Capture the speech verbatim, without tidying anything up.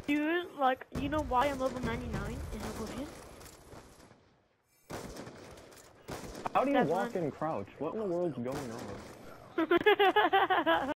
Dude, like, you know why I'm level ninety-nine in Oblivion? How do you That's walk one. and crouch? What in the world's going on?